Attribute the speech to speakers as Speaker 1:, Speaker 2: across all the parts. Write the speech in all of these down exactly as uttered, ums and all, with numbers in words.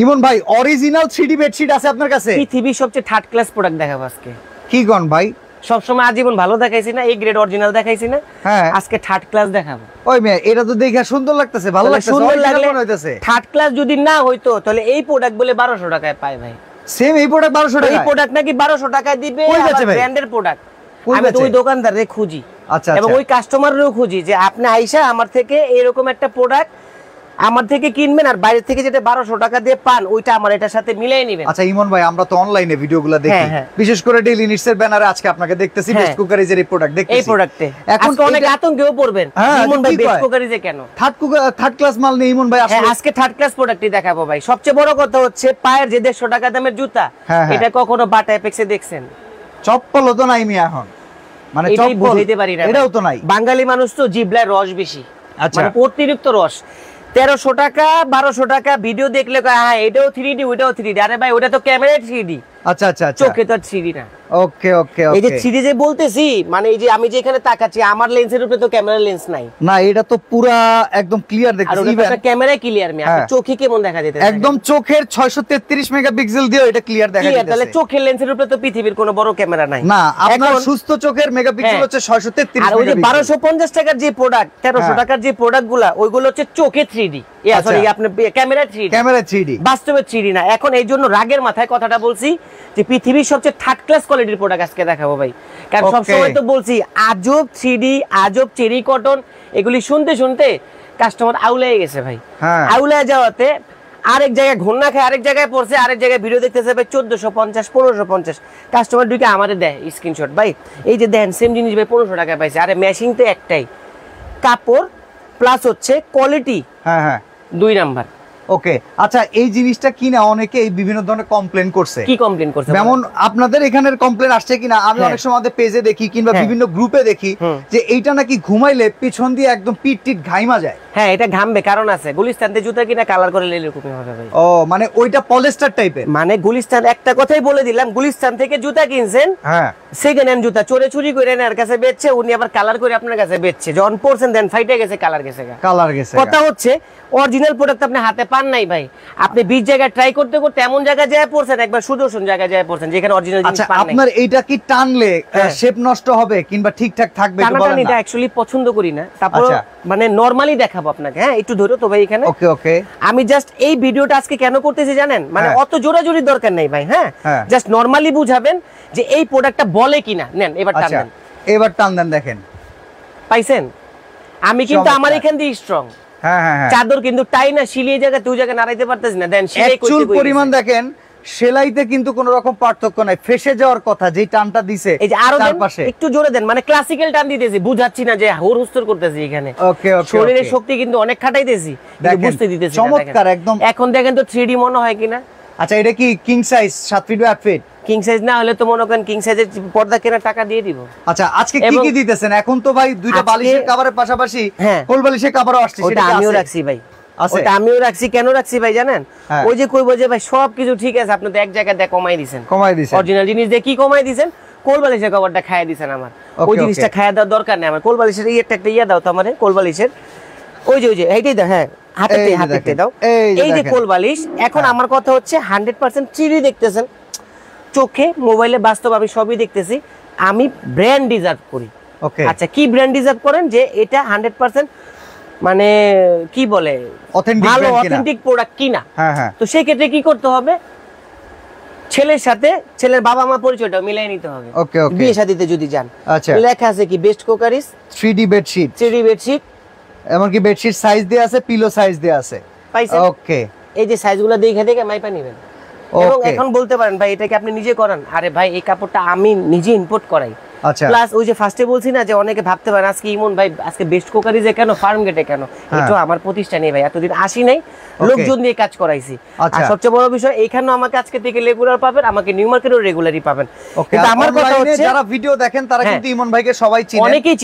Speaker 1: ইমন ভাই original three D bedsheet আছে আপনার কাছে?
Speaker 2: পৃথিবীর সবচেয়ে থার্ড ক্লাস প্রোডাক্ট দেখাবো আজকে।
Speaker 1: কি কোন ভাই?
Speaker 2: সবসময় আজীবন ভালো দেখাইছি না, এই গ্রেড অরিজিনাল দেখাইছি না,
Speaker 1: হ্যাঁ
Speaker 2: আজকে থার্ড ক্লাস দেখাবো।
Speaker 1: ওই মেয়ে এটা তো দেখে সুন্দর লাগতেছে, ভালো লাগতেছে,
Speaker 2: সুন্দর লাগলে
Speaker 1: হইতাছে।
Speaker 2: থার্ড ক্লাস যদি না হইতো তাহলে এই প্রোডাক্ট বলে বারোশো টাকায় পায় ভাই।
Speaker 1: সেম এই প্রোডাক্ট বারোশো টাকা?
Speaker 2: এই প্রোডাক্ট নাকি বারোশো টাকায় দিবে, আবার ব্র্যান্ডের প্রোডাক্ট। আমি তো ওই দোকানদারে খুঁজি,
Speaker 1: আচ্ছা,
Speaker 2: এবং ওই কাস্টমারেরও খুঁজি যে আপনি আইসা আমার থেকে এরকম একটা প্রোডাক্ট আমার থেকে কিনবেন, আর বাইরে থেকে যেটা বারোশো টাকা দিয়ে পান ওইটা আমার এটার সাথে মিলাই নেবেন।
Speaker 1: আচ্ছা ইমন ভাই, আমরা তো অনলাইনে ভিডিওগুলো দেখি, বিশেষ করে ডেইলি নিডস এর ব্যানারে আজকে আপনাকে দেখতেছি বেস্ট কুকারিজের এই প্রোডাক্ট দেখতেছি।
Speaker 2: এই প্রোডাক্টে এখন অনেক আতঙ্কেও পড়বেন ইমন ভাই বেস্ট কুকারিজে কেন?
Speaker 1: থার্ড কুকার থার্ড ক্লাস মাল নেই ইমন ভাই আসলে?
Speaker 2: হ্যাঁ আজকে থার্ড ক্লাস প্রোডাক্টই দেখাবো ভাই। সবচেয়ে বড় কথা হচ্ছে পায়ের যে দেড়শো টাকা দামের জুতা, এটা কখনো বাটা অ্যাপেক্সে দেখছেন?
Speaker 1: চপ্পলও তো নাই মিয়া এখন, মানে চপ্পল
Speaker 2: বুঝাইতে পারি না,
Speaker 1: এটাও তো নাই।
Speaker 2: বাঙালি মানুষ তো জিহ্বার রস বেশি,
Speaker 1: আচ্ছা
Speaker 2: মানে অতিরিক্ত রস। তেরোশো টাকা বারোশো টাকা ভিডিও দেখলে হ্যাঁ এটাও থ্রি ডি ওটাও থ্রি ডি, আরে ভাই ওটা তো ক্যামেরা থ্রি ডি।
Speaker 1: আচ্ছা আচ্ছা
Speaker 2: চোখে তো থ্রি ডি না।
Speaker 1: ওকে ওকে ওকে।
Speaker 2: এই যে থ্রি ডি যে বলতেছি, মানে এই যে আমি যে এখানে তাকাচ্ছি আমার লেন্সের উপরে তো ক্যামেরা লেন্স নাই না,
Speaker 1: এটা তো পুরা একদম ক্লিয়ার দেখতেছি।
Speaker 2: আর ওটা ক্যামেরা ক্লিয়ার মি, আপনি চোখে কেমন দেখা যাচ্ছে?
Speaker 1: একদম চোখের ছয়শো তেত্রিশ মেগাপিক্সেল দিয়ে এটা ক্লিয়ার দেখা যাচ্ছে।
Speaker 2: তাহলে চোখের লেন্সের উপরে তো পৃথিবীর কোনো বড় ক্যামেরা নাই
Speaker 1: না, আপনার সুস্থ চোখের মেগাপিক্সেল হচ্ছে ছয়শো তেত্রিশ।
Speaker 2: আর ওই যে বারোশো পঞ্চাশ টাকার যে প্রোডাক্ট, তেরোশো টাকার যে প্রোডাক্টগুলো ওইগুলো হচ্ছে চোখে থ্রি ডি, সরি আপনি camera three D,
Speaker 1: camera three D,
Speaker 2: বাস্তবে থ্রি ডি না। এখন এই জন্য রাগের মাথায় কথাটা বলছি যে পৃথিবীর সবচেয়ে থার্ড ক্লাস কোয়ালিটির প্রোডাক্ট আজকে দেখাবো ভাই। কারণ সবসময় তো বলছি আজব থ্রি ডি, আজব চেরি কটন, এগুলি শুনতে শুনতে কাস্টমার আউলাই গেছে ভাই। আউলাই যাওয়াতে আরেক জায়গায় ঘন্না খায়, আরেক জায়গায় পড়ছে, আরেক জায়গায় ভিডিও দেখতেছে ভাই চোদ্দশো পঞ্চাশ পনেরোশো পঞ্চাশ। কাস্টমার ঢুকে আমাদের দেয় স্ক্রিনশট, ভাই এই যে দেন সেম জিনিস ভাই পনেরোশো টাকায় পাইছে। আরে মেশিং তো একটাই, কাপড় প্লাস হচ্ছে কোয়ালিটি,
Speaker 1: হ্যাঁ হ্যাঁ
Speaker 2: দুই নাম্বার।
Speaker 1: ওকে আচ্ছা, এই জিনিসটা কিনা অনেকে এই বিভিন্ন ধরনের কমপ্লেন করছে।
Speaker 2: কি কমপ্লেন করছে?
Speaker 1: যেমন আপনাদের এখানের কমপ্লেন আসছে কিনা, আমি অনেক সময় আমাদের পেজে দেখি কিংবা বিভিন্ন গ্রুপে দেখি যে এইটা নাকি ঘুমাইলে পিছন দিয়ে একদম পিট টিট ঘাইমা যায়।
Speaker 2: হ্যাঁ এটা ঘামবে, কারণ আছে গুলিস্তান থেকে জুতা কিনা কালার করে এরকমই হবে ভাই।
Speaker 1: ও মানে ওইটা পলিস্টার টাইপের?
Speaker 2: মানে গুলিস্তান, একটা কথাই বলে দিলাম, গুলিস্তান থেকে জুতা কিনছেন, হ্যাঁ সেকেন্ড হ্যান্ড জুতা চোরে চুরি করে এর কাছে বেচছে, উনি আবার কালার করে আপনার কাছে বেচছে। যখন পরছেন দেন ফাইটে গেছে, কালার গেছে,
Speaker 1: কালার গেছে।
Speaker 2: কথা হচ্ছে অরিজিনাল প্রোডাক্ট আপনি হাতে পান নাই ভাই, আপনি বিশ জায়গায় ট্রাই করতে করতে এমন জায়গায় যায় পড়ছেন, একবার সুদর্শন জায়গায় যায় পড়ছেন যেখানে অরিজিনাল জিনিস পান নাই।
Speaker 1: আপনার এইটা কি টানলে শেপ নষ্ট হবে কিংবা ঠিকঠাক থাকবে?
Speaker 2: একটু বলেন না। এটা অ্যাকচুয়ালি পছন্দ করি না, তারপর মানে নরমালি দেখাবো আপনাকে। হ্যাঁ একটু ধরো তো ভাই এখানে।
Speaker 1: ওকে ওকে।
Speaker 2: আমি জাস্ট এই ভিডিওটা আজকে কেন করতেছি জানেন? মানে অত জোরাজোরি দরকার নাই ভাই, হ্যাঁ জাস্ট নরমালি বুঝাবেন যে এই প্রোডাক্টটা বলে কিনা। নেন এবার টান দেন,
Speaker 1: এবার টান দেন, দেখেন
Speaker 2: পাইছেন? আমি কিন্তু আমার এখান দিয়ে স্ট্রং।
Speaker 1: হ্যাঁ হ্যাঁ
Speaker 2: চাদর কিন্তু টাই না, সিলিয়ে জায়গা তুই জায়গা নাড়াইতে পারতেছ না। দেন
Speaker 1: সেলাই চুল পরিমাণ দেখেন, সেলাইতে কিন্তু কোনো রকম পার্থক্য নাই, ফেসে যাওয়ার কথা যে টানটা দিছে।
Speaker 2: এই যে আরো একটু জোরে দেন, মানে ক্লাসিক্যাল টান দিতেছি, বুঝাচ্ছি না যে হুরহুস্তর করতেছি এখানে।
Speaker 1: ওকে ওকে।
Speaker 2: শরীরের শক্তি কিন্তু অনেক খাটাইতেছি, বুঝতে দিতেছি না।
Speaker 1: চমৎকার একদম।
Speaker 2: এখন দেখেন তো থ্রি ডি মনে হয় কিনা।
Speaker 1: আচ্ছা এটা কি কিং সাইজ সাত ফিট বাই আট ফিট?
Speaker 2: কিং সাইজ না হলে তো মনে করেন কিং সাইজের পর্দা কেনার টাকা দিয়ে দিব।
Speaker 1: আচ্ছা আজকে কি কি দিতেছেন? এখন তো ভাই দুইটা বালিশের কভারের পাশাপাশি কোল বালিশের কভারও আসছে,
Speaker 2: সেটা আমিও রাখছি ভাই। ওটা আমিও রাখছি, কেন রাখছি ভাই জানেন? ওই যে কইবো যে ভাই সবকিছু ঠিক আছে, আপনি তো এক জায়গায় দিয়ে কমাই দিবেন,
Speaker 1: কমাই দিবেন,
Speaker 2: অরিজিনাল জিনিস দিয়ে কি কমাই দিবেন? কোল বালিশের কভারটা খাইয়া দিবেন আমার, ওই জিনিসটা খাইয়া দেওয়ার দরকার নেই আমার। কোল বালিশের এই একটা একটা ইয়া দাও তো আমারে, কোল বালিশের ওই যে ওই যে এইটাই দাও, হ্যাঁ হাতেতে হাতেতে দাও। এই যে কোল বালিশ। এখন আমার কথা হচ্ছে হান্ড্রেড পার্সেন্ট থ্রি ডি দেখতেছেন চোখে, মোবাইলে, বাস্তব আমি সবই দেখতেছি। আমি ব্র্যান্ড ডিজার্ভ করি।
Speaker 1: ওকে
Speaker 2: আচ্ছা কি ব্র্যান্ড ডিজার্ভ করেন? যে এটা হান্ড্রেড পার্সেন্ট মানে কি বলে ভালো অথেন্টিক প্রোডাক্ট কিনা।
Speaker 1: হ্যাঁ হ্যাঁ।
Speaker 2: তো সেই ক্ষেত্রে কি করতে হবে? ছেলের সাথে ছেলের বাবা মা পরিচয়টা মিলাই নিতে হবে।
Speaker 1: ওকে ওকে।
Speaker 2: বিয়ে শাদীতে যদি যান,
Speaker 1: আচ্ছা
Speaker 2: লেখা আছে কি best crockeries
Speaker 1: three D bedsheet,
Speaker 2: three D bedsheet,
Speaker 1: এমনকি বেডশিট সাইজ দেয়া আছে, পিলো সাইজ দেয়া আছে।
Speaker 2: পাইছেন? ওকে। এই যে সাইজগুলো দেখে দেখে মাইপা নেবেন। এবং এখন বলতে পারেন ভাই এটা কি আপনি নিজে করান? আরে ভাই এই কাপড়টা আমি নিজে ইম্পোর্ট করাই।
Speaker 1: আচ্ছা।
Speaker 2: প্লাস ওই যে ফার্স্টে বলছি না যে অনেকে ভাবতে পারেন আজকে ইমন ভাই আজকে বেস্ট কুকারিজে কেন, ফার্ম গেটে কেন? এটা আমার প্রতিষ্ঠানে ভাই, এতদিন আসি নাই, লোকজন দিয়ে কাজ করাইছি। আর সবচেয়ে বড় বিষয় এইখানেও আমাকে আজকে থেকে রেগুলার পাবেন, আমাকে নিউ মার্কেটেও রেগুলারই পাবেন।
Speaker 1: কিন্তু আমার কথা হচ্ছে যারা ভিডিও দেখেন তারা কিন্তু ইমন ভাইকে সবাই চিনেন,
Speaker 2: অনেকেই চিনেন।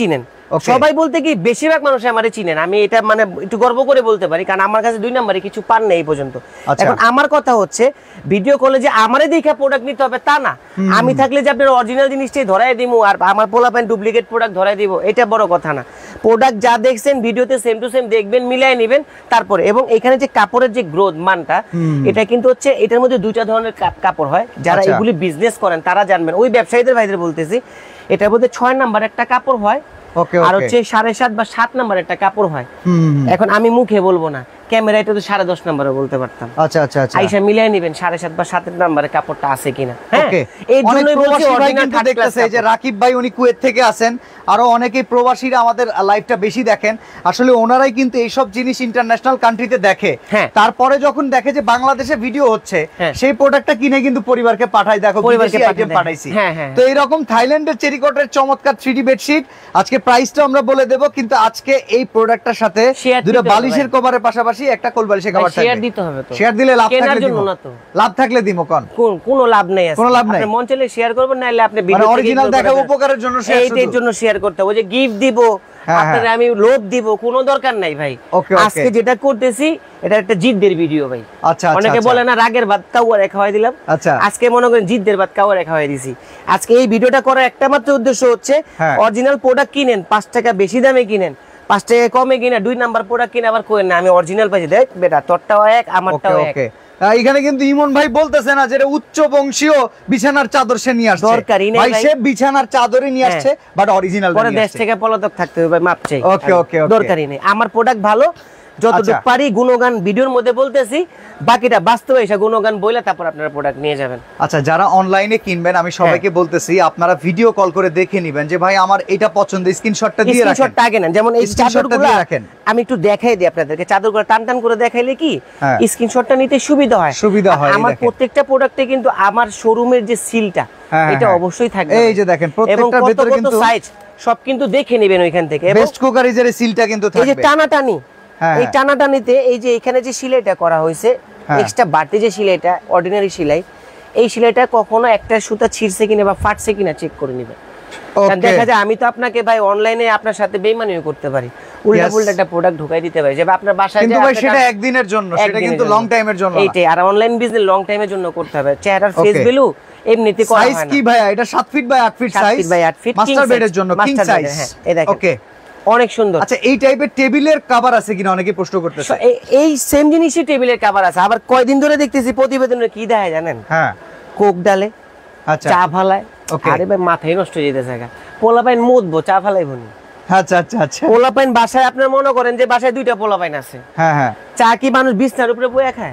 Speaker 2: সবাই বলতে কি বেশিরভাগ মানুষ আমারে চিনেন, আমি এটা মানে একটু গর্ব করে বলতে পারি, কারণ আমার কাছে দুই নম্বরে কিছু পান না এই পর্যন্ত। এখন আমার কথা হচ্ছে ভিডিও কলে যে আমারে দেখে প্রোডাক্ট নিতে হবে তা না, আমি থাকলে যে আপনার অরিজিনাল জিনিসটাই ধরাই দিব আর আমার পোলাপান ডুপ্লিকেট প্রোডাক্ট ধরাই দিব, এটা বড় কথা না। প্রোডাক্ট যা দেখছেন ভিডিওতে সেম টু সেম দেখবেন, মিলাই নেবেন তারপরে। এবং এখানে যে কাপড়ের যে গ্রোথ মানটা, এটা কিন্তু হচ্ছে এটার মধ্যে দুইটা ধরনের কাপড় হয়, যারা এগুলি বিজনেস করেন তারা জানবেন, ওই ব্যবসায়ীদের ভাইদের বলতেছি। এটার মধ্যে ছয় নাম্বার একটা কাপড় হয়, আর হচ্ছে সাড়ে সাত বা সাত নাম্বার একটা কাপড় হয়। এখন আমি মুখে বলবো না, ক্যামেরায় তো সাড়ে দশ নাম্বারে বলতে পারতাম।
Speaker 1: আচ্ছা আচ্ছা আচ্ছা,
Speaker 2: আইসা মিলিয়ে নেবেন সাড়ে সাত বা সাতের নাম্বারের কাপড়টা আছে কিনা। হ্যাঁ, এই জন্যই বলছি অরিজিনাল থার্ড ক্লাস।
Speaker 1: এই যে রাকিব ভাই উনি কুয়েত থেকে আসেন, আরো অনেকেই প্রবাসীরা আমাদের লাইভটা বেশি দেখেন, আসলে ওনারাই কিন্তু এইসব জিনিস ইন্টারন্যাশনাল কান্ট্রিতে দেখে, তারপরে যখন দেখে যে বাংলাদেশে ভিডিও হচ্ছে সেই প্রোডাক্টটা কিনে কিন্তু পরিবারকে পাঠায়, দেখো বিদেশি আইটেম পাঠাইছি। তো এইরকম থাইল্যান্ডের চেরিকটের চমৎকার থ্রি ডি বেডশিট, আজকে প্রাইসটা আমরা বলে দেব, কিন্তু আজকে এই প্রোডাক্টটার সাথে দুটো বালিশের কভারের পাশাপাশি একটা কোল বালিশের কভার থাকবে।
Speaker 2: শেয়ার দিতে হবে তো,
Speaker 1: শেয়ার দিলে লাভ থাকলে দিব না তো, লাভ থাকলে দিমো কোন
Speaker 2: কোনো লাভ নেই,
Speaker 1: কোনো লাভ নাই।
Speaker 2: আপনি মন চাইলে শেয়ার করবেন, নাইলে আপনি ভিডিও
Speaker 1: মানে অরিজিনাল দেখাবো উপকারের জন্য শেয়ার,
Speaker 2: এইটার জন্য শেয়ার করতে হবে। যে গিফট দিব আপনাদের, আমি লোভ দিব, কোনো দরকার নাই ভাই। আজকে যেটা করতেছি এটা একটা জিদ্দের ভিডিও ভাই।
Speaker 1: আচ্ছা,
Speaker 2: অনেকে বলে না রাগের ভাত কাউয়ারে খাওয়াই দিলাম, আজকে মনে করেন জিদ্দের ভাত কাউয়ারে খাওয়াই দিছি। আজকে এই ভিডিওটা করার একটা মাত্র উদ্দেশ্য হচ্ছে অরিজিনাল প্রোডাক্ট কিনেন, পাঁচ টাকা বেশি দামে কিনেন, পাঁচ টাকা কমে কিনা দুই নাম্বার প্রোডাক্ট কিনে আবার কোয়েন না আমি অরিজিনাল পাইছি, দেখ বেটা তোরটাও এক আমারটাও এক।
Speaker 1: এখানে কিন্তু ইমন ভাই বলতেছে না যে উচ্চ বংশীয় বিছানার চাদর সে নিয়ে আসছে,
Speaker 2: দরকারই নেই
Speaker 1: ভাই, সে বিছানার চাদরই নিয়ে আসছে, বাট অরিজিনাল
Speaker 2: পরে দেশ থেকে পলাতক থাকতে হবে ভাই, মাপ চাই।
Speaker 1: ওকে ওকে,
Speaker 2: দরকারই নেই, আমার প্রোডাক্ট ভালো, যতটুকু পারি গুণগান ভিডিওর মধ্যে বলতেছি, বাকিটা বাস্তবে এসে গুণগান বলে তারপর আপনারা প্রোডাক্ট নিয়ে যাবেন।
Speaker 1: আচ্ছা, যারা অনলাইনে কিনবেন আমি সবাইকে বলতেছি আপনারা ভিডিও কল করে দেখে নেবেন যে ভাই আমার এটা পছন্দ, স্ক্রিনশটটা দিয়ে রাখেন,
Speaker 2: স্ক্রিনশটটা আগে নেন। যেমন এই চাদরগুলো রাখেন, আমি একটু দেখাই দিই আপনাদেরকে, চাদরগুলো টান টান করে দেখাইলে কি স্ক্রিনশটটা নিতে সুবিধা হয়,
Speaker 1: সুবিধা হয়।
Speaker 2: আমার প্রত্যেকটা প্রোডাক্টে কিন্তু আমার শোরুমের যে সিলটা এটা অবশ্যই থাকবে,
Speaker 1: এই যে দেখেন প্রত্যেকটার ভিতরে কিন্তু
Speaker 2: সাইজ সব কিন্তু দেখে নেবেন ওইখান থেকে।
Speaker 1: বেস্ট কুকারিজের সিলটা কিন্তু থাকবে,
Speaker 2: এই যে টানাটানি, এই টানাটানিতে এই যে এখানে যে সেলাইটা করা হয়েছে, এক্সট্রা বাড়তি যে সেলাইটা অর্ডিনারি সেলাই, এই সেলাইটা কখনো একটা সুতা ছিঁড়ছে কিনা বা ফাটছে কিনা চেক করে নেবেন। কারণ দেখা যায় আমি তো আপনাকে ভাই অনলাইনে আপনার সাথে বেইমানিও করতে পারি, উল্টা পুল্টা একটা প্রোডাক্ট ঢুকাই দিতে পারি, যেটা আপনার বাসায়
Speaker 1: কিন্তু ভাই সেটা একদিনের জন্য, সেটা কিন্তু লং টাইমের জন্য না।
Speaker 2: এইটাই, আর অনলাইন বিজনেস লং টাইমের জন্য করতে হবে। চেহারার ফেস ভ্যালু এমনিতে করা হয় না।
Speaker 1: সাইজ কি ভাই এটা সাত ফিট বাই আট ফিট সাইজ,
Speaker 2: সাত ফিট বাই আট ফিট
Speaker 1: মাস্টার বেডের জন্য কিং সাইজ।
Speaker 2: হ্যাঁ, এই দেখেন
Speaker 1: ওকে,
Speaker 2: অনেক সুন্দর।
Speaker 1: আচ্ছা, এই টাইপের টেবিলের কভার আছে কিনা অনেকে প্রশ্ন করতেছে।
Speaker 2: এই সেম জিনিসই টেবিলের কভার আছে, আবার কয়দিন ধরে দেখতেছি প্রতিবেদনে কি দেখায় জানেন?
Speaker 1: হ্যাঁ,
Speaker 2: কোক ডালে,
Speaker 1: আচ্ছা,
Speaker 2: চা ফালায়। আরে ভাই মাথায় নষ্ট হয়ে যেতেছে, পোলাপাইন মুদবো চা ফালাইবো নি।
Speaker 1: আচ্ছা আচ্ছা আচ্ছা,
Speaker 2: পোলাপাইন বাসায় আপনার মনে করেন যে বাসায় দুইটা পোলাপাইন আছে,
Speaker 1: হ্যাঁ হ্যাঁ,
Speaker 2: চা কি মানুষ বিছনার উপরে বসে খায়?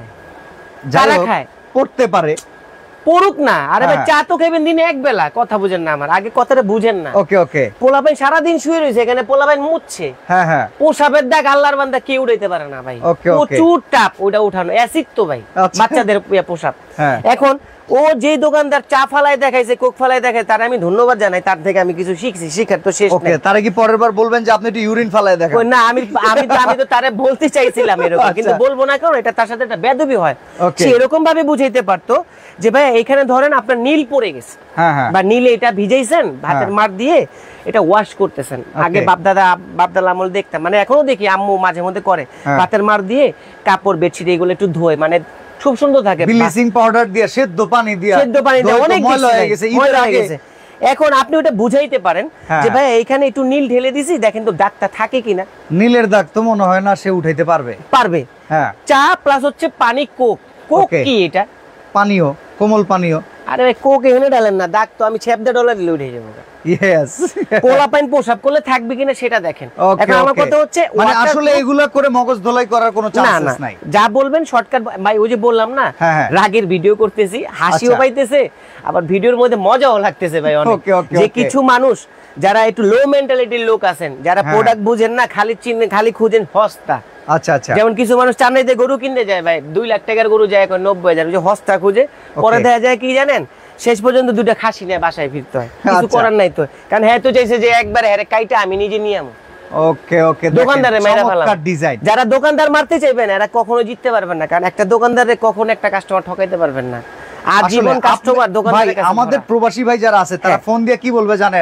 Speaker 2: যারা খায়
Speaker 1: পড়তে পারে
Speaker 2: পড়ুক না, আরে ভাই চা তো খাইবেন দিনে এক বেলা, কথা বুঝেন না আমার, আগে কথাটা বুঝেন না।
Speaker 1: ওকে ওকে,
Speaker 2: পোলাপাইন সারাদিন শুয়ে রয়েছে এখানে, পোলাপাইন মুছছে,
Speaker 1: হ্যাঁ হ্যাঁ,
Speaker 2: পোশাবের দাগ আল্লাহর বান্দা কেউ উঠাইতে পারে না ভাই, প্রচুর টাপ ওটা উঠানো, অ্যাসিড তো ভাই বাচ্চাদের পোশাক। এখন ও যে দোকানদার চা ফালায় দেখাইছে, কোক ফালায় দেখায়, তার আমি ধন্যবাদ জানাই, তার থেকে আমি কিছু শিখছি, শিখার তো শেষ নেই।
Speaker 1: তারে কি পরের বার বলবেন যে আপনি একটু ইউরিন ফালায় দেখান?
Speaker 2: না, আমি আমি তো আমি তো তারে বলতে চাইছিলাম এরকম, কিন্তু বলবো না কারণ এটা তার সাথে একটা বেয়াদবি হয়। সে এরকম ভাবে বুঝাইতে পারতো যে ভাই এখানে ধরেন আপনার নীল পড়ে গেছে, বা নীলে এটা ভিজাইছেন ভাতের মার দিয়ে, এটা ওয়াশ করতেছেন। আগে বাপদাদা বাপদাদা আমল দেখতাম, মানে এখনো দেখি আম্মু মাঝে মধ্যে করে, ভাতের মার দিয়ে কাপড় বেডশিট এগুলো একটু ধোয়, মানে খুব সুন্দর থাকে,
Speaker 1: ব্লিচিং পাউডার দিয়ে, সেদ্ধ পানি দিয়ে,
Speaker 2: সেদ্ধ পানি দিয়ে, অনেক ময়লা হয়ে গেছে ঈদের আগে। এখন আপনি ওটা বুঝাইতে পারেন যে ভাই এইখানে একটু নীল ঢেলে দিছি, দেখেন তো দাগটা থাকে কিনা।
Speaker 1: নীলের দাগ তো মনে হয় না সে উঠাইতে পারবে,
Speaker 2: পারবে। হ্যাঁ, চা প্লাস হচ্ছে পানি, কোক। কোক কি এটা?
Speaker 1: পানীয়, কোমল পানীয়।
Speaker 2: আরে ভাই কোক এখানে ডালেন না, দাগ তো আমি ছ্যাপদা ডলার দিলে উঠে যাবো।
Speaker 1: ইয়েস,
Speaker 2: পোলাপাইন পোশাক করলে থাকবে কিনা সেটা দেখেন। এখন আমার কথা হচ্ছে
Speaker 1: মানে আসলে এগুলা করে মগজ ধোলাই করার কোনো চান্স নাই,
Speaker 2: যা বলবেন শর্টকাট। ভাই ওই যে বললাম না রাগের ভিডিও করতেছি, হাসিও পাইতেছে, আবার ভিডিওর মধ্যে মজাও লাগতেছে ভাই অনেক। যে কিছু মানুষ যারা একটু লো মেন্টালিটির লোক আছেন, যারা প্রোডাক্ট বুঝেন না, খালি চিনে খালি খুঁজেন হস্তা।
Speaker 1: আচ্ছা আচ্ছা,
Speaker 2: যেমন কিছু মানুষ চান্নাইতে গরু কিনতে যায় ভাই, দুই লাখ টাকার গরু যায় এখন নব্বই হাজার, যে হস্তা খুঁজে, পরে দেখা যায় কি জানেন, শেষ পর্যন্ত দুটা খাসি নিয়ে বাসায় ফিরতে হয়, কিছু করার নাই তো, কারণ হ্যাঁ তো চাইছে যে একবার হ্যাঁ কাইটা আমি নিজে নিয়ে আমো।
Speaker 1: ওকে ওকে,
Speaker 2: দোকানদারে মাইরা ফেলাম। যারা দোকানদার মারতে চাইবেন এরা কখনো জিততে পারবেন না, কারণ একটা দোকানদারে কখনো একটা কাস্টমার ঠকাইতে পারবেন না, আর জীবন কাস্টমার দোকানদার।
Speaker 1: আমাদের প্রবাসী ভাই যারা আছে তারা ফোন দিয়ে কি বলবে জানেন,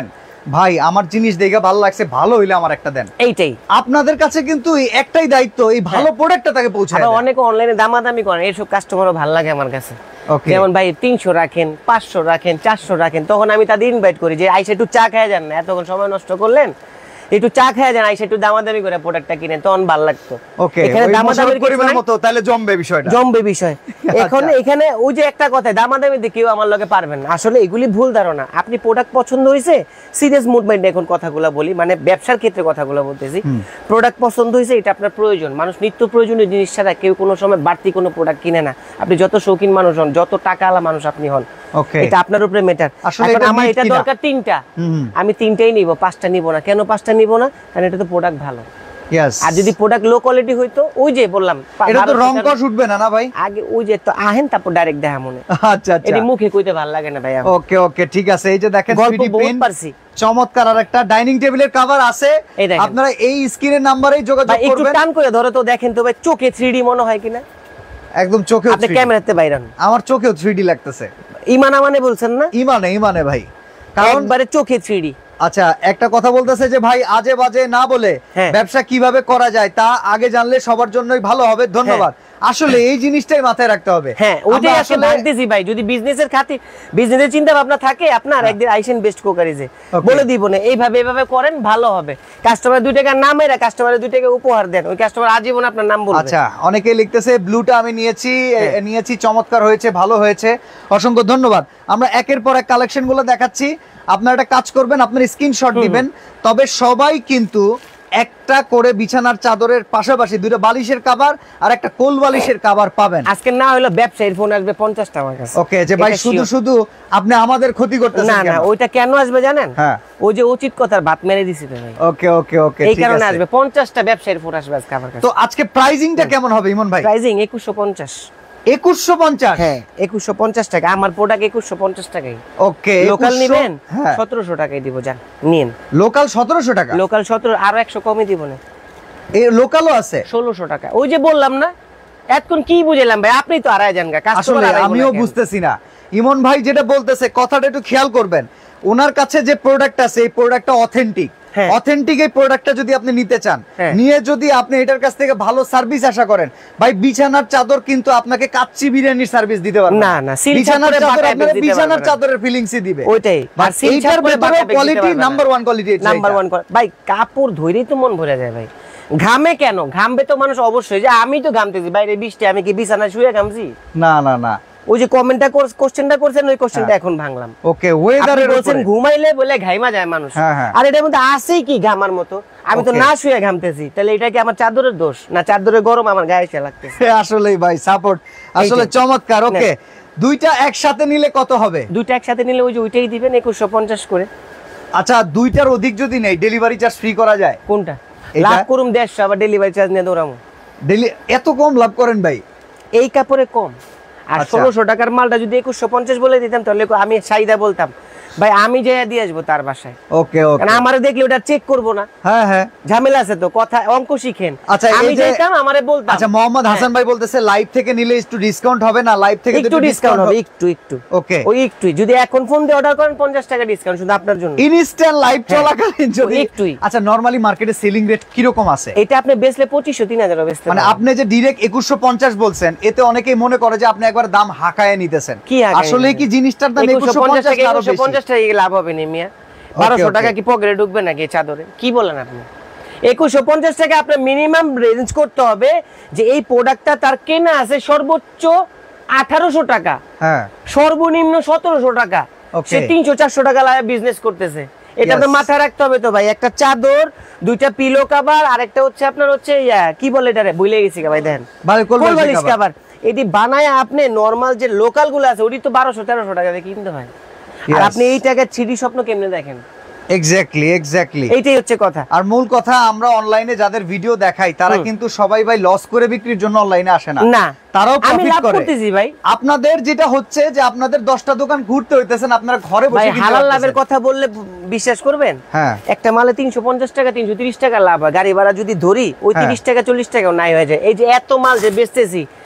Speaker 1: ভাই আমার জিনিস দেখে ভালো লাগছে, ভালো হইলে আমার একটা দেন।
Speaker 2: এইটাই
Speaker 1: আপনাদের কাছে কিন্তু একটাই দায়িত্ব, এই ভালো প্রোডাক্টটা তাকে পৌঁছায় দেন।
Speaker 2: অনেকে অনলাইনে দামাদামি করেন, এইসব কাস্টমারও ভালো লাগে আমার কাছে। যেমন ভাই তিনশো রাখেন, পাঁচশো রাখেন, চারশো রাখেন, তখন আমি তাদের ইনভাইট করি যে আইসা একটু চা খেয়ে যান না, এতক্ষণ সময় নষ্ট করলেন, একটু চা খেয়ে যান, আইসা একটু দামাদামি করে প্রোডাক্টটা কিনেন, তখন ভালো লাগতো।
Speaker 1: ওকে, এখানে দামাদামির পরিমাণ মতো তাহলে জমবে বিষয়টা,
Speaker 2: জমবে বিষয়। এখন এখানে ওই যে একটা কথা, দামাদামিতে কেউ আমার লগে পারবেন না, আসলে এগুলি ভুল ধারণা। আপনি প্রোডাক্ট পছন্দ হয়েছে, সিরিয়াস মুভমেন্ট, এখন কথাগুলো বলি, মানে ব্যবসার ক্ষেত্রে কথাগুলো বলতেছি, প্রোডাক্ট পছন্দ হয়েছে, এটা আপনার প্রয়োজন। মানুষ নিত্য প্রয়োজনীয় জিনিস ছাড়া কেউ কোনো সময় বাড়তি কোনো প্রোডাক্ট কিনে না। আপনি যত শৌখিন মানুষ হন, যত টাকাওয়ালা মানুষ আপনি হন, এটা আপনার উপরে ম্যাটার। এখন আমার এটা দরকার তিনটা, আমি তিনটাই নিব, পাঁচটা নিব না। কেন পাঁচটা নিব না? কারণ এটা তো প্রোডাক্ট ভালো। আর যদি প্রোডাক্ট লো কোয়ালিটি হইতো, ওই যে বললাম,
Speaker 1: এটা তো রং কস উঠবে না না ভাই?
Speaker 2: আগে ওই যে তো আহেন, তারপর ডাইরেক্ট দেখা মনে।
Speaker 1: আচ্ছা আচ্ছা,
Speaker 2: এটা মুখে কইতে ভালো লাগে না ভাই।
Speaker 1: ওকে ওকে, ঠিক আছে। এই যে দেখেন
Speaker 2: গল্প বহুত পারছি।
Speaker 1: চমৎকার আর একটা ডাইনিং টেবিলের কভার আছে, আপনারা এই স্ক্রিনের নাম্বারেই যোগাযোগ করবেন।
Speaker 2: একটু টান করে ধরে তো দেখেন তো ভাই, চোখে থ্রি ডি মনে হয় কিনা?
Speaker 1: একদম চোখে,
Speaker 2: আপনি ক্যামেরাতে বাইরান,
Speaker 1: আমার চোখেও থ্রি ডি লাগতেছে।
Speaker 2: ইমানা মানে বলছেন না?
Speaker 1: ইমানে ইমানে ভাই, কারণ
Speaker 2: একবারে চোখে থ্রি ডি।
Speaker 1: আচ্ছা, একটা কথা বলতেছে যে ভাই আজে বাজে না বলে ব্যবসা কিভাবে করা যায় তা আগে জানলে সবার জন্যই ভালো হবে। ধন্যবাদ। আসলে এই জিনিসটাই মাথায় রাখতে হবে।
Speaker 2: হ্যাঁ, ওইটাই আসলে ভাবতেছি ভাই, যদি বিজনেসের খাতির, বিজনেসের চিন্তা ভাবনা থাকে আপনার, একদিন আইসেন বেস্ট কোকারিজে বলে দিব না, এইভাবে এইভাবে করেন, ভালো হবে। কাস্টমার দুই টাকা নাম এরা, কাস্টমারের দুই টাকা উপহার দেন, ওই কাস্টমার আজীবন আপনার নাম বলবে।
Speaker 1: আচ্ছা, অনেকেই লিখতেছে ব্লুটা আমি নিয়েছি, নিয়েছি, চমৎকার হয়েছে, ভালো হয়েছে, অসংখ্য ধন্যবাদ। আমরা একের পর এক কালেকশন গুলো দেখাচ্ছি, আপনারা একটা কাজ করবেন, আপনার স্ক্রিনশট দিবেন। তবে সবাই কিন্তু একটা করে বিছানার চাদরের পাশাপাশি দুটো বালিশের কভার আর একটা কোল বালিশের কভার পাবেন।
Speaker 2: আজকে না হলো ব্যবসায়ীর ফোন আসবে পঞ্চাশ টা আমার কাছে।
Speaker 1: ওকে, যে ভাই শুধু শুধু আপনি আমাদের ক্ষতি করতেছেন।
Speaker 2: না না, ওইটা কেন আসবে জানেন? হ্যাঁ, ওই যে উচিত কথার ভাত মেরে দিছি তো ভাই।
Speaker 1: ওকে ওকে ওকে,
Speaker 2: এই কারণে আসবে পঞ্চাশ টা ব্যবসায়ীর ফোন আসবে আজকে আমার কাছে।
Speaker 1: তো আজকে প্রাইসিংটা কেমন হবে ইমন ভাই?
Speaker 2: প্রাইসিং একুশশো পঞ্চাশ।
Speaker 1: একুশশো পঞ্চাশ?
Speaker 2: হ্যাঁ, একুশশো পঞ্চাশ টাকা আমার প্রোডাক্ট, একুশশো পঞ্চাশ টাকাই।
Speaker 1: ওকে,
Speaker 2: লোকাল নিবেন সতেরোশো টাকায় দিব, যান নিন।
Speaker 1: লোকাল সতেরোশো টাকা?
Speaker 2: লোকাল সতেরো, আরো একশো কমই দিব না।
Speaker 1: এই লোকালও আছে
Speaker 2: ষোলোশো টাকা। ওই যে বললাম না, এতক্ষণ কি বুঝাইলাম ভাই, আপনি তো আড়াই যান।
Speaker 1: আসলে আমিও বুঝতেছি না ইমন ভাই যেটা বলতেছে, কথাটা একটু খেয়াল করবেন। ওনার কাছে যে প্রোডাক্ট আছে, এই প্রোডাক্টটা অথেন্টিক। অথেন্টিক এই প্রোডাক্টটা যদি আপনি নিতে চান, নিয়ে যদি আপনি এটার কাছ থেকে ভালো সার্ভিস আশা করেন, ভাই বিছানার চাদর কিন্তু আপনাকে কাচ্চি বিরিয়ানির সার্ভিস দিতে পারবে না। না, বিছানার চাদর আপনাকে বিছানার চাদরের ফিলিংসই দিবে। ওইটাই, আর এইটার ভিতরে quality number one quality,
Speaker 2: number one ভাই। কাপড় ধরেই তো মন ভরে যায় ভাই। ঘামে কেন? ঘামবে তো মানুষ অবশ্যই, যে আমি তো ঘামতেছি বাইরে বৃষ্টি, আমি কি বিছানায় শুয়ে ঘামছি?
Speaker 1: না না না,
Speaker 2: ওই যে কমেন্টটা কোশ্চেনটা করছেন, ওই কোশ্চেনটা এখন ভাঙলাম।
Speaker 1: ওকে, ওয়েদারের
Speaker 2: বলছেন ঘুমাইলে বলে ঘাইমা যায় মানুষ, আর এটার মধ্যে আছেই কি ঘামার মতো? আমি তো না শুয়ে ঘামতেছি, তাহলে এটা কি আমার চাদরের দোষ না চাদরের গরম আমার গায়ে এসে লাগতেছে?
Speaker 1: আসলেই ভাই সাপোর্ট, আসলে চমৎকার। ওকে, দুইটা একসাথে নিলে কত হবে?
Speaker 2: দুইটা একসাথে নিলে ওই যে ওইটাই দিবেন একুশশো পঞ্চাশ করে।
Speaker 1: আচ্ছা, দুইটার অধিক যদি নেই ডেলিভারি চার্জ ফ্রি করা যায়?
Speaker 2: কোনটা লাভ করুম? দেড়শো, আবার ডেলিভারি চার্জ নিয়ে দৌড়ামো?
Speaker 1: ডেলি এত কম লাভ করেন ভাই?
Speaker 2: এই কাপড়ে কম। আর ষোলোশো টাকার মালটা যদি একুশশো পঞ্চাশ বলে দিতাম, তাহলে আমি সাইদা বলতাম ভাই আমি যে দিয়ে আসবো তার বাসায়।
Speaker 1: ওকে ওকে,
Speaker 2: আমারে দেখলে ওটা চেক করবো না।
Speaker 1: হ্যাঁ হ্যাঁ,
Speaker 2: ঝামেলা আছে তো, কথা অঙ্ক শিখেন।
Speaker 1: আচ্ছা,
Speaker 2: আমি যেতাম আমারে বলতাম।
Speaker 1: আচ্ছা, মোহাম্মদ হাসান ভাই বলতেছে লাইভ থেকে নিলে একটু ডিসকাউন্ট হবে না? লাইভ থেকে
Speaker 2: একটু ডিসকাউন্ট হবে, একটু একটু।
Speaker 1: ওকে,
Speaker 2: ওই একটু যদি এখন ফোন দিয়ে অর্ডার করেন পঞ্চাশ টাকা ডিসকাউন্ট শুধু আপনার জন্য,
Speaker 1: ইনস্ট্যান্ট লাইভ চলাকালীন যদি
Speaker 2: একটুই।
Speaker 1: আচ্ছা, নরমালি মার্কেটে সেলিং রেট কি রকম আছে?
Speaker 2: এটা আপনি বেচলে পঁচিশশো তিন হাজার বেচতে,
Speaker 1: মানে আপনি যে ডাইরেক্ট একুশশো পঞ্চাশ বলছেন, এতে অনেকেই মনে করে যে আপনি একবার দাম হাকায়ে নিতেছেন। আসলে কি জিনিসটার দাম একুশশো পঞ্চাশ টাকা? একুশশো পঞ্চাশ
Speaker 2: টাকা লাভ হবে না মিয়া, বারোশো টাকা কি পকেটে ঢুকবে নাকি চাদরে? কি বলেন আপনি? একুশশো পঞ্চাশ টাকা আপনার মিনিমাম রেঞ্জ করতে হবে, যে এই প্রোডাক্টটা তার কেনা আছে সর্বোচ্চ আঠারোশো টাকা, হ্যাঁ সর্বনিম্ন সতেরোশো টাকা, সে তিনশো চারশো টাকা লাভে বিজনেস করতেছে। এটা আপনার মাথায় রাখতে হবে তো ভাই। একটা চাদর, দুইটা পিলো কভার, আর একটা হচ্ছে আপনার হচ্ছে কি বলে এটারে ভুলে গেছি ভাই, দেখেন কোলবালিশ কভার। এটি বানায় আপনি নরমাল যে লোকাল গুলো আছে ওটি তো বারোশো তেরোশো টাকা দিয়ে কিনতে হয়, আর আপনি এই টাকার ছিড়ি স্বপ্ন কেমনে দেখেন?
Speaker 1: এক্স্যাক্টলি এক্স্যাক্টলি,
Speaker 2: এইটাই হচ্ছে কথা।
Speaker 1: আর মূল কথা, আমরা অনলাইনে যাদের ভিডিও দেখাই তারা কিন্তু সবাই ভাই লস করে বিক্রির জন্য অনলাইনে আসে না, না তারাও প্রফিট করে। ভাই আপনাদের যেটা হচ্ছে যে আপনাদের দশটা দোকান ঘুরতে হইতেছেন, আপনারা ঘরে বসে কিনতে
Speaker 2: হালাল লাভের কথা বললে বিশ্বাস করবেন? হ্যাঁ, একটা মালে তিনশো পঞ্চাশ টাকা তিনশো তিরিশ টাকা লাভ হয়, গাড়ি ভাড়া যদি ধরি ওই তিরিশ টাকা চল্লিশ টাকাও নাই হয়ে যায়। এই যে এত মাল যে বেচতেছি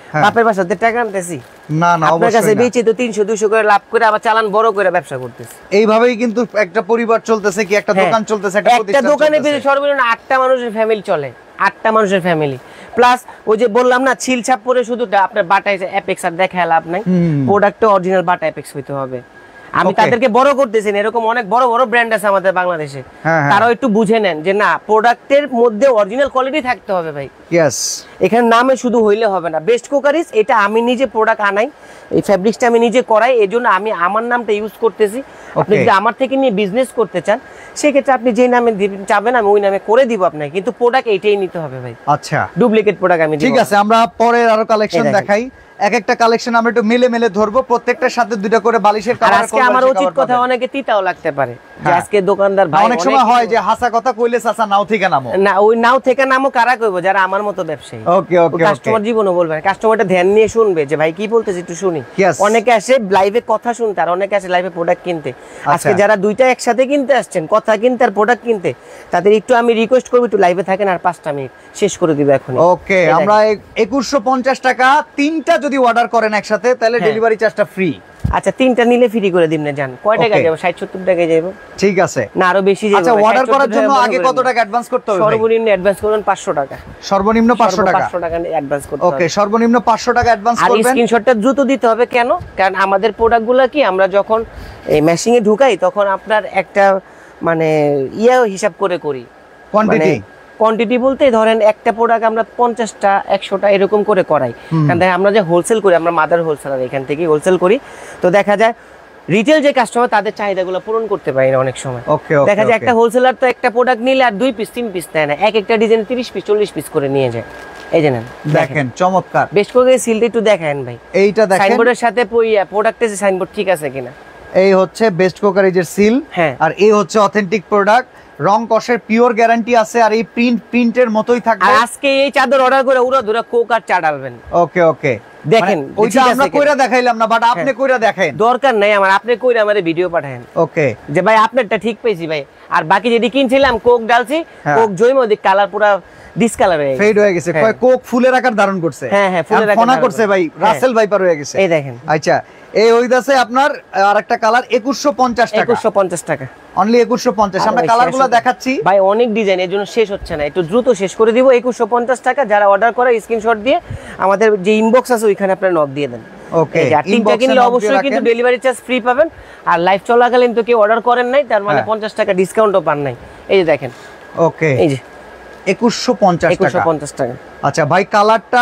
Speaker 2: বাপের বাসাতে টাকা আনতেছি
Speaker 1: না না
Speaker 2: আপনার কাছে বেচে তো তিনশো দুইশো করে লাভ করে আবার চালান বড় করে ব্যবসা করতেছি।
Speaker 1: এইভাবেই কিন্তু একটা পরিবার চলতেছে, কি একটা দোকান চলতেছে, একটা প্রতিষ্ঠান
Speaker 2: একটা দোকানে বেশি সর্বনিম্ন আটটা মানুষের ফ্যামিলি চলে, আটটা মানুষের ফ্যামিলি। প্লাস ওই যে বললাম না ছিল ছাপ পরে শুধু আপনার বাটা অ্যাপেক্স আর দেখায় লাভ নাই, প্রোডাক্টটা অরিজিনাল বাটা অ্যাপেক্স হইতে হবে। আমি তাদেরকে বড় করতেছি না, এরকম অনেক বড় বড় ব্র্যান্ড আছে আমাদের বাংলাদেশে, তারাও একটু বুঝে নেন যে না প্রোডাক্টের মধ্যে অরিজিনাল কোয়ালিটি থাকতে হবে ভাই।
Speaker 1: ইয়েস,
Speaker 2: এখানে নামে শুধু হইলে হবে না। বেস্ট কুকারিজ এটা আমি নিজে প্রোডাক্ট আনাই, এই ফ্যাব্রিক্সটা আমি নিজে করাই, এই জন্য আমি আমার নামটা ইউজ করতেছি। আপনি যদি আমার থেকে নিয়ে বিজনেস করতে চান সেক্ষেত্রে আপনি যে নামে চাবেন আমি ওই নামে করে দিব আপনাকে, কিন্তু প্রোডাক্ট এইটাই নিতে হবে ভাই।
Speaker 1: আচ্ছা,
Speaker 2: ডুপ্লিকেট প্রোডাক্ট আমি
Speaker 1: ঠিক আছে। আমরা পরের আরো কালেকশন দেখাই, এক একটা কালেকশন আমরা একটু মেলে মেলে ধরবো, প্রত্যেকটার সাথে দুটো করে বালিশের কভার।
Speaker 2: আজকে আমার উচিত কথা অনেকে তিতাও লাগতে পারে যে আজকে দোকানদার ভাই
Speaker 1: অনেক সময় হয় যে হাসা কথা কইলে চাচা নাও থেকে নামো,
Speaker 2: না ওই নাও থেকে নামো কারা কইবো? যারা আমার মতো ব্যবসায়ী।
Speaker 1: ওকে ওকে,
Speaker 2: কাস্টমার জীবনও বলবে না, কাস্টমারটা ধ্যান নিয়ে শুনবে যে ভাই কি বলতেছে একটু শুনি। অনেকে আসে লাইভে কথা শুনতে আর অনেকে আসে লাইভে প্রোডাক্ট কিনতে। আজকে যারা দুইটা একসাথে কিনতে আসছেন, কথা কিনতে আর প্রোডাক্ট কিনতে, তাদের একটু আমি রিকোয়েস্ট করব একটু লাইভে থাকেন আর পাঁচটা মিনিট শেষ করে দিব এখন।
Speaker 1: ওকে, আমরা একুশশো পঞ্চাশ টাকা তিনটা যদি অর্ডার করেন একসাথে তাহলে ডেলিভারি চার্জটা ফ্রি।
Speaker 2: আচ্ছা, তিনটা নিলে ফ্রি করে দিন না জান। কয় টাকা যাবে? ষাট সত্তর টাকায় যাবে।
Speaker 1: ঠিক আছে,
Speaker 2: না আরো বেশি যাবে।
Speaker 1: আচ্ছা, অর্ডার করার জন্য আগে কত টাকা অ্যাডভান্স করতে হবে?
Speaker 2: সর্বনিম্ন অ্যাডভান্স করবেন পাঁচশো টাকা।
Speaker 1: সর্বনিম্ন পাঁচশো টাকা,
Speaker 2: পাঁচশো টাকা অ্যাডভান্স করতে হবে।
Speaker 1: ওকে, সর্বনিম্ন পাঁচশো টাকা অ্যাডভান্স করবেন।
Speaker 2: আর স্ক্রিনশটটা দ্রুত দিতে হবে। কেন? কারণ আমাদের প্রোডাক্টগুলো কি আমরা যখন এই মেশিনে ঢুকাই তখন আপনার একটা মানে ইয়া হিসাব করে করি,
Speaker 1: কোয়ান্টিটি
Speaker 2: কোয়ান্টিটি বলতে ধরেন একটা প্রোডাক্ট আমরা পঞ্চাশটা একশোটা এরকম করে করাই। কারণ দেখেন আমরা যে হোলসেল করি, আমরা মাদার হোলসেলার, এখান থেকে হোলসেল করি, তো দেখা যায় রিটেল যে কাস্টমার তাদের চাহিদাগুলো পূরণ করতে পারি না অনেক সময়। দেখা যায় একটা হোলসেলার তো একটা প্রোডাক্ট নিলে আর দুই পিস তিন পিস নেয় না, এক একটা ডিজাইন তিরিশ পিস চল্লিশ পিস করে নিয়ে যায়। এই যে নেন,
Speaker 1: দেখেন চমৎকার।
Speaker 2: বেশ করে সিলটা একটু দেখেন ভাই,
Speaker 1: এইটা দেখেন
Speaker 2: সাইনবোর্ডের সাথে প্রোডাক্টের সাইনবোর্ড ঠিক আছে কিনা।
Speaker 1: এই হচ্ছে বেস্ট কুকারিজের সিল, আর এই হচ্ছে অথেন্টিক প্রোডাক্ট, রং কষের পিওর গ্যারান্টি আছে, আর এই প্রিন্ট প্রিন্টের মতোই থাকবে।
Speaker 2: আজকে এই চাদর অর্ডার করে উড়া ধরে কোক আর চা ডালবেন।
Speaker 1: ওকে ওকে,
Speaker 2: দেখেন
Speaker 1: ওইটা আমরা কইরা দেখাইলাম না, বাট আপনি কইরা দেখাইন।
Speaker 2: দরকার নাই আমার, আপনি কইরা আমারে ভিডিও পাঠায়েন।
Speaker 1: ওকে,
Speaker 2: যে ভাই আপনারটা ঠিক পেয়েছি ভাই, আর বাকি যেটি কিনছিলাম কোক ডালছি, কোক জয়ম ওদিক কালার পুরো ডিসকালার হয়ে গেছে,
Speaker 1: ফেড হয়ে গেছে, কয় কোক ফুলের আকার ধারণ করছে।
Speaker 2: হ্যাঁ হ্যাঁ, ফুলের আকার
Speaker 1: ফোনা করছে ভাই, রাসেল ভাইপার হয়ে গেছে।
Speaker 2: এই দেখেন,
Speaker 1: আচ্ছা এই হইতাছে আপনার আরেকটা কালার একুশশো পঞ্চাশ টাকা,
Speaker 2: একুশশো পঞ্চাশ টাকা
Speaker 1: অনলি একুশশো পঞ্চাশ। আমরা কালারগুলো দেখাচ্ছি
Speaker 2: ভাই, অনেক ডিজাইন, এর জন্য শেষ হচ্ছে না, একটু দ্রুত শেষ করে দিব। একুশশো পঞ্চাশ টাকা, যারা অর্ডার করে স্ক্রিনশট দিয়ে আমাদের যে ইনবক্স আছে ওইখানে আপনারা নক দিয়ে দেন।
Speaker 1: ওকে,
Speaker 2: তিনটা কিনলে অবশ্যই কিন্তু ডেলিভারি চার্জ ফ্রি পাবেন। আর লাইভ চলাকালীন তো কেউ অর্ডার করেন নাই, তার মানে পঞ্চাশ টাকা ডিসকাউন্টও পান নাই। এই যে দেখেন,
Speaker 1: ওকে,
Speaker 2: এই যে
Speaker 1: একুশশো পঞ্চাশ
Speaker 2: টাকা।
Speaker 1: আচ্ছা ভাই, কালারটা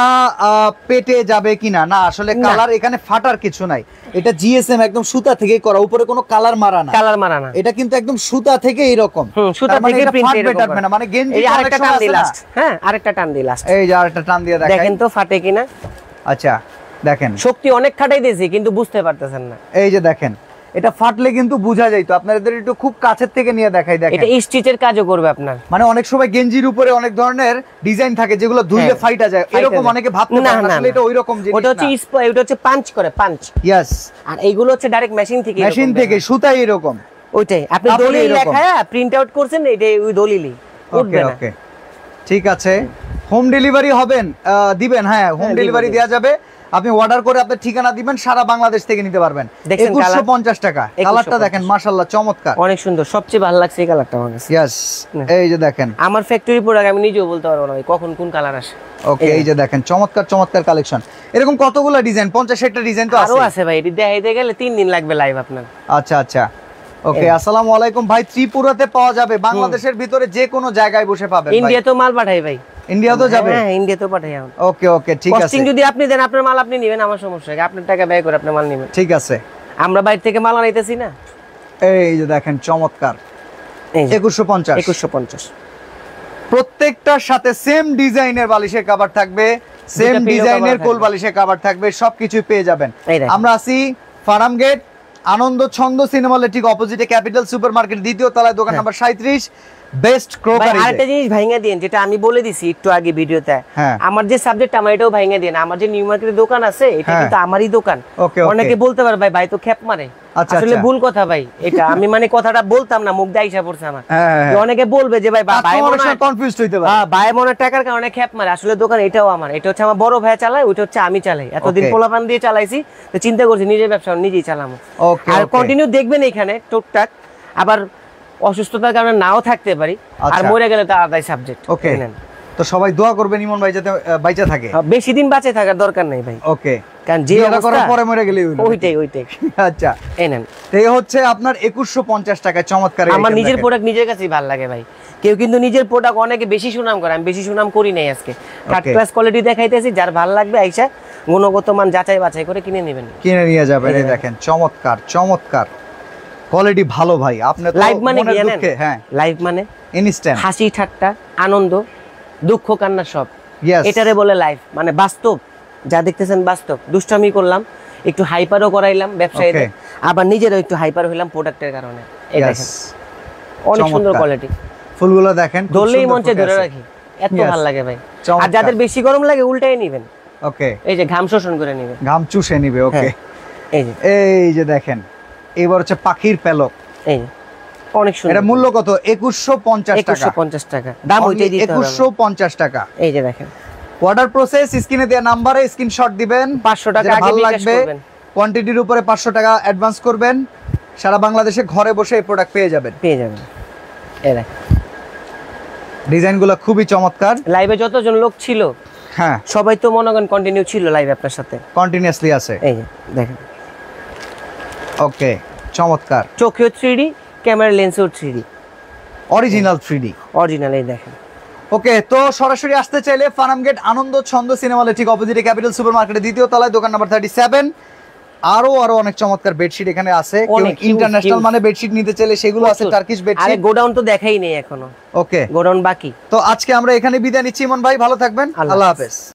Speaker 1: পেটে যাবে কিনা? না, আসলে কালার এখানে ফাটার কিছু নাই, এটা জিএসএম একদম সুতা থেকে করা, উপরে কোনো কালার মারা না,
Speaker 2: কালার মারা না,
Speaker 1: এটা কিন্তু একদম সুতা থেকে এরকম,
Speaker 2: সুতা থেকে প্রিন্ট এরকম না,
Speaker 1: মানে গেঞ্জি
Speaker 2: এই আরেকটা টান দি লাস্ট। হ্যাঁ, আরেকটা টান দি লাস্ট,
Speaker 1: এই যে আরেকটা টান দিয়ে দেখেন,
Speaker 2: দেখেন তো ফাটে কিনা।
Speaker 1: আচ্ছা দেখেন,
Speaker 2: শক্তি অনেক খাটাই দিয়েছি কিন্তু বুঝতে পারতেছেন না।
Speaker 1: এই যে দেখেন, এটা ফাটলে কিন্তু বোঝা যাইতো। আপনাদের একটু খুব কাছের থেকে নিয়ে দেখাই, দেখেন
Speaker 2: এটা স্টিচের কাজও করবে আপনার।
Speaker 1: মানে অনেক সময় গেঞ্জির উপরে অনেক ধরনের ডিজাইন থাকে যেগুলো ধুইলে ফাইটা যায়, এরকম অনেকে ভাবতে পারে না, আসলে এটা ওইরকম জিনিস না।
Speaker 2: ওটা হচ্ছে ওটা হচ্ছে পাঞ্চ করে, পাঞ্চ।
Speaker 1: यस,
Speaker 2: আর এইগুলো হচ্ছে ডাইরেক্ট মেশিন থেকে,
Speaker 1: মেশিন থেকে সুতাই এরকম।
Speaker 2: ওইটাই আপনি দলিল লেখায়া প্রিন্ট আউট করছেন, এইটাই ওই দলিলই উঠবে না।
Speaker 1: ওকে, ঠিক আছে, হোম ডেলিভারি হবেন দিবেন? হ্যাঁ, হোম ডেলিভারি দেয়া যাবে। আপনি অর্ডার করে আপনার ঠিকানা দিবেন, সারা বাংলাদেশ থেকে নিতে পারবেন। একুশশো পঞ্চাশ টাকা। কালারটা দেখেন, মাশাআল্লাহ চমৎকার,
Speaker 2: অনেক সুন্দর, সবচেয়ে ভালো লাগছে এই কালারটা আমার কাছে।
Speaker 1: यस, এই যে দেখেন,
Speaker 2: আমার ফ্যাক্টরি প্রোডাক্ট আমি নিজেও বলতে পারবো না কখন কোন কালার আসে।
Speaker 1: ওকে, এই যে দেখেন চমৎকার চমৎকার কালেকশন। এরকম কতগুলো ডিজাইন? পঞ্চাশ ষাট টা ডিজাইন তো আছে।
Speaker 2: আরো আছে ভাই, এটি দেখাইতে গেলে তিন দিন লাগবে লাইভ আপনার।
Speaker 1: আচ্ছা আচ্ছা, ওকে, আসসালামু আলাইকুম ভাই। ত্রিপুরাতে পাওয়া যাবে, বাংলাদেশের ভিতরে যে কোনো জায়গায় বসে পাবেন।
Speaker 2: ইন্ডিয়া তো মাল পাঠাই ভাই,
Speaker 1: ইন্ডিয়া তো যাবে?
Speaker 2: হ্যাঁ, ইন্ডিয়া তো পাঠাই।
Speaker 1: ওকে ওকে, ঠিক আছে।
Speaker 2: কস্টিং যদি আপনি দেন, আপনার মাল আপনি নেবেন, আমার সমস্যা কি? আপনার টাকা ব্যয় করে আপনার মাল নেবেন,
Speaker 1: ঠিক আছে।
Speaker 2: আমরা বাইরে থেকে মাল আনাইতেছি না।
Speaker 1: এই যে দেখেন চমৎকার, একুশশো পঞ্চাশ,
Speaker 2: একুশশো পঞ্চাশ।
Speaker 1: প্রত্যেকটার সাথে সেম ডিজাইনের বালিশের কভার থাকবে, সেম ডিজাইনের কোল বালিশের কভার থাকবে, সবকিছু পেয়ে যাবেন। আমরা আছি ফার্ম গেট, আনন্দ ছন্দ সিনেমা হলের ঠিক অপোজিটে ক্যাপিটাল সুপারমার্কেট দ্বিতীয় তলায়, দোকান নাম্বার সাঁইত্রিশ। Best crockery.
Speaker 2: আরেকটা জিনিস ভাঙিয়ে দিন, যেটা আমি বলে দিছি একটু আগে ভিডিওতে, আমার যে সাবজেক্ট আমার এটাও ভাঙিয়ে দিন। আমার যে নিউ মার্কেটের দোকান আছে এটা কিন্তু আমারই দোকান। অনেকে বলতে পারে ভাই ভাই তো খেপ মারে, আসলে ভুল কথা ভাই এটা। আমি মানে কথাটা বলতাম না, মুখ দিয়ে আইসা পড়ছে আমার। অনেকে বলবে যে ভাই ভাই মনে হয়
Speaker 1: কনফিউজড হইতে পারে,
Speaker 2: হ্যাঁ ভাই মনে টাকার কারণে খেপ মারে, আসলে দোকান এটাও আমার। এটা হচ্ছে আমার বড় ভাই চালায়, ওইটা হচ্ছে আমি চালাই। এতদিন পোলাপান দিয়ে চালাইছি, তো চিন্তা করছি নিজের ব্যবসা নিজেই চালামো। আর কন্টিনিউ দেখবেন এখানে টুকটাক, আবার অসুস্থতার কারণে নাও থাকতে পারি, আর মরে গেলে তো আলাদাই সাবজেক্ট।
Speaker 1: ওকে, তো সবাই দোয়া করবেন ইমন ভাই যাতে বাইচা থাকে।
Speaker 2: বেশি দিন বাঁচে থাকার দরকার নেই ভাই।
Speaker 1: ওকে,
Speaker 2: কারণ যে
Speaker 1: অবস্থা পরে মরে গেলে
Speaker 2: ওইটাই ওইটাই।
Speaker 1: আচ্ছা
Speaker 2: এই নেন,
Speaker 1: এই হচ্ছে আপনার একুশশো পঞ্চাশ টাকায় চমৎকার।
Speaker 2: আমার নিজের প্রোডাক্ট নিজের কাছেই ভালো লাগে ভাই। কেউ কিন্তু নিজের প্রোডাক্ট অনেকে বেশি সুনাম করে, আমি বেশি সুনাম করি নাই। আজকে থার্ড ক্লাস কোয়ালিটি দেখাইতেছি, যার ভালো লাগবে আইসা গুণগত মান যাচাই বাছাই করে কিনে নেবেন, কিনে
Speaker 1: নিয়ে যাবেন। এই দেখেন চমৎকার চমৎকার কোয়ালিটি, ভালো ভাই। আপনি তো
Speaker 2: লাইভ মানে কি জানেন?
Speaker 1: হ্যাঁ,
Speaker 2: লাইভ মানে
Speaker 1: ইনস্ট্যান্ট
Speaker 2: হাসি ঠাট্টা আনন্দ দুঃখ কান্না সব, এটারে বলে লাইভ। মানে বাস্তব, যা দেখতেছেন বাস্তব। দুষ্টামি করলাম, একটু হাইপারও করাইলাম ব্যবসায়ীদের, আবার নিজেরও একটু হাইপার হইলাম প্রোডাক্টের কারণে। এই দেখেন অনেক সুন্দর কোয়ালিটি,
Speaker 1: ফুলগুলো দেখেন,
Speaker 2: ধরলেই মঞ্চে ধরে রাখি, এত ভালো লাগে ভাই। আর যাদের বেশি গরম লাগে উল্টাই নেবেন।
Speaker 1: ওকে,
Speaker 2: এই যে ঘাম শোষণ করে নেবে,
Speaker 1: ঘাম চুষে নিবে। ওকে,
Speaker 2: এই যে
Speaker 1: এই যে দেখেন, এবার হচ্ছে পাখির পেলক।
Speaker 2: এই অনেক সুন্দর।
Speaker 1: এটা মূল্য কত? একুশশো পঞ্চাশ টাকা।
Speaker 2: একুশশো পঞ্চাশ টাকা দাম, ওইটাই দিতে হবে।
Speaker 1: একুশশো পঞ্চাশ টাকা।
Speaker 2: এই যে দেখেন,
Speaker 1: অর্ডার প্রসেস স্ক্রিনে দেওয়া নম্বরে স্ক্রিনশট দিবেন,
Speaker 2: পাঁচশো টাকা আগে বিকাশ করবেন,
Speaker 1: কোয়ান্টিটির উপরে পাঁচশো টাকা অ্যাডভান্স করবেন। সারা বাংলাদেশে ঘরে বসে এই প্রোডাক্ট পেয়ে যাবেন
Speaker 2: পেয়ে যাবেন। এই দেখেন
Speaker 1: ডিজাইনগুলো খুবই চমৎকার।
Speaker 2: লাইভে যতজন লোক ছিল,
Speaker 1: হ্যাঁ
Speaker 2: সবাই তো মনে করেন কন্টিনিউ ছিল লাইভ আপনার সাথে,
Speaker 1: কন্টিনিউয়াসলি আছে।
Speaker 2: এই যে দেখেন,
Speaker 1: ওকে চমৎকার।
Speaker 2: চোখেও থ্রি ডি, ক্যামেরা লেন্সেও three D,
Speaker 1: original three D
Speaker 2: original. এই দেখেন।
Speaker 1: ওকে, তো সরাসরি আসতে চাইলে ফার্ম গেট আনন্দ ছন্দ সিনেমা হলের ঠিক অপোজিটে ক্যাপিটাল সুপার মার্কেটের দ্বিতীয় তলায় দোকান নাম্বার থার্টি সেভেন। আরো আরো অনেক চমৎকার বেডশিট এখানে আছে। ইন্টারন্যাশনাল মানে বেডশিট নিতে চাইলে সেগুলো আছে, টার্কিশ বেডশিট।
Speaker 2: আরে গোডাউন তো দেখাই নেই এখনো।
Speaker 1: ওকে,
Speaker 2: গোডাউন বাকি।
Speaker 1: তো আজকে আমরা এখানে বিদায় নিচ্ছি। ইমন ভাই ভালো থাকবেন, আল্লাহ হাফেজ।